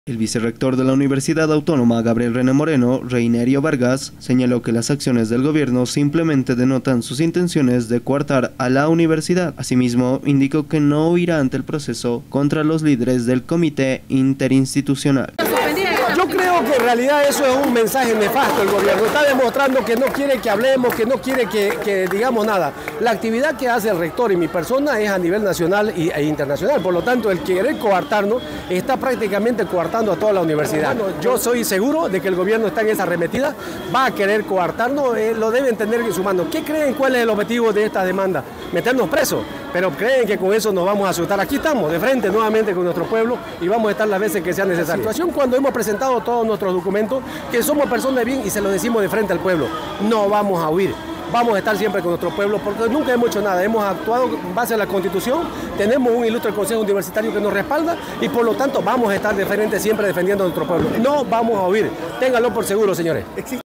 El vicerrector de la Universidad Autónoma, Gabriel René Moreno, Reinerio Vargas, señaló que las acciones del gobierno simplemente denotan sus intenciones de coartar a la universidad. Asimismo, indicó que no irá ante el proceso contra los líderes del comité interinstitucional. Yo creo que en realidad eso es un mensaje nefasto. El gobierno está demostrando que no quiere que hablemos, que no quiere que digamos nada. La actividad que hace el rector y mi persona es a nivel nacional e internacional. Por lo tanto, el querer coartarnos está prácticamente coartando a toda la universidad. Yo soy seguro de que el gobierno está en esa arremetida, va a querer coartarnos, lo deben tener en su mano. ¿Qué creen cuál es el objetivo de esta demanda? Meternos presos, pero creen que con eso nos vamos a asustar. Aquí estamos, de frente nuevamente con nuestro pueblo y vamos a estar las veces que sea necesario. La situación cuando hemos presentado todos nuestros documentos, que somos personas de bien y se lo decimos de frente al pueblo, no vamos a huir. Vamos a estar siempre con nuestro pueblo porque nunca hemos hecho nada, hemos actuado en base a la Constitución, tenemos un ilustre Consejo Universitario que nos respalda y por lo tanto vamos a estar de frente siempre defendiendo a nuestro pueblo. No vamos a huir, ténganlo por seguro, señores.